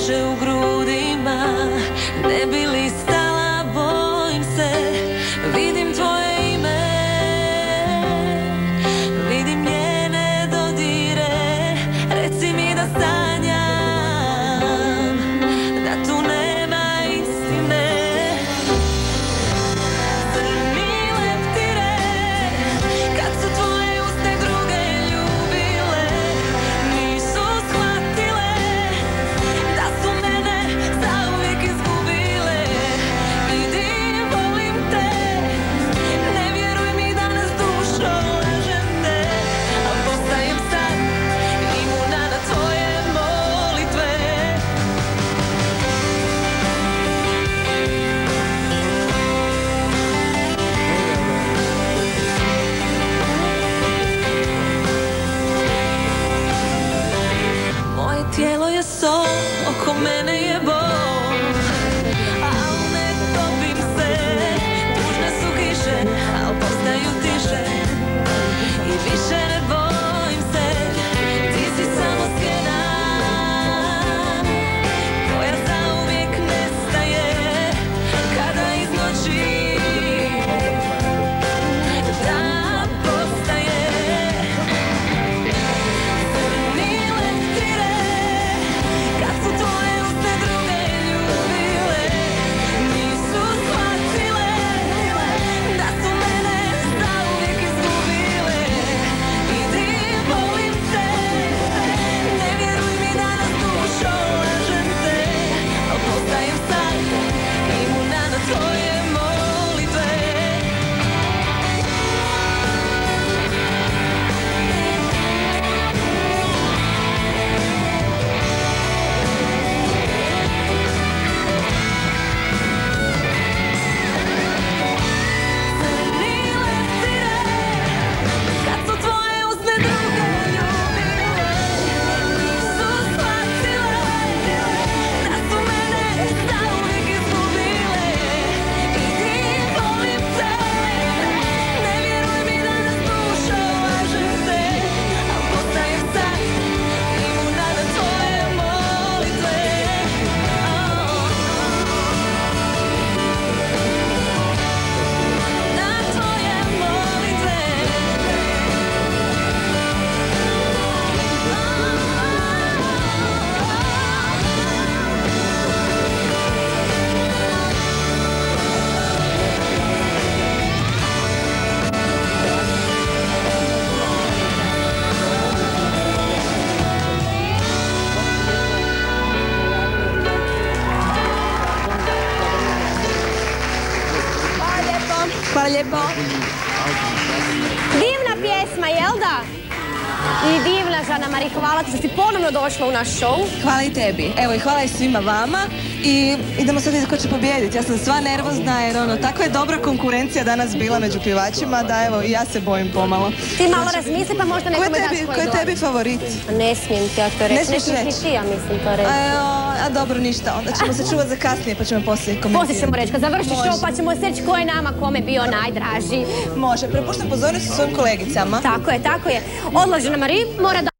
teže u grudima, ne bi li stala, bojim se. Vidim tvoje ime, vidim njene dodire. Reci mi da sanjam, da tu nema istine. Crni leptire, kad su tvoje usne druge ljubile, nisu shvatile da su mene zauvijek izgubile. Vidim, volim te, ne vjeruj mi danas dušo, lažem te, a postajem sad imuna na tvoje molitve. Moje tijelo je sol, oko mene je bol, al ne topim se. Tužne su kiše, al postaju tiše i više ne bojim se. Ti si samo sjena koja zauvijek nestaje kada iz noći dan postaje. Crni leptire, kad su tvoje usne druge ljubile, nisu shvatile da su mene zauvijek izgubile. Vidim, volim te, ne vjeruj mi danas dušo, lažem te, al postajem sad imuna na tvoje molitve. Crni leptire, kad su tvoje usne druge ljubile, nisu shvatile da su mene zauvijek izgubile. Vidim, volim te, ne vjeruj mi danas dušo, lažem te, al postajem sad imuna na tvoje molitve. Na tvoje molitve. Hvala lijepo. Divna pjesma, jel da? I divna, Žana Mari, hvala ti što si ponovno došla u naš show. Hvala i tebi. Evo i hvala i svima vama. I idemo sad vidjeti ko će pobijediti. Ja sam sva nervozna jer tako je dobra konkurencija danas bila među pjevačima da evo i ja se bojim pomalo. Ti malo razmisli pa možda nekome daš koji Ko je tebi favorit? Ne smijem ti ja to reći. Ne smiješ Nećeš reći? ni ti, ja mislim to reći. A dobro, ništa. Onda ćemo se čuvati za kasnije pa ćemo poslije komentirati. Poslije ćemo reći, kad završi Može. show pa ćemo reći ko je nama kome bio najdraži. Može, prepuštam pozornost svojim kolegicama. Tako je, tako je. Odlaže na Mari, mora da...